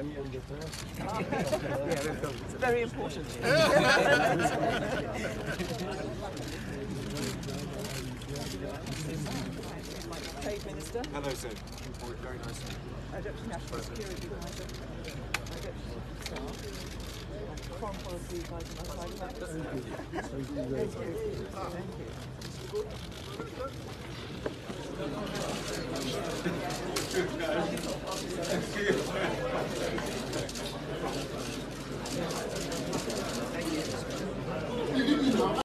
It's very important. Trade Minister. Hello, sir. Very nice. Deputy National Security Advisor. Deputy Staff. Foreign Policy Advisor. Thank you.